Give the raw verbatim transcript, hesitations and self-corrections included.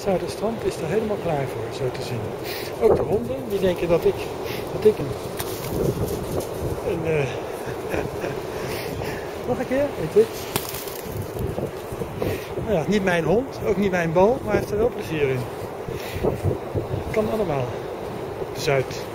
Zuiderstrand is er helemaal klaar voor, zo te zien. Ook de honden, die denken dat ik, dat ik een... een uh, nog een keer, weet je. Nou ja, niet mijn hond, ook niet mijn bal, maar hij heeft er wel plezier in. Kan allemaal op de Zuid.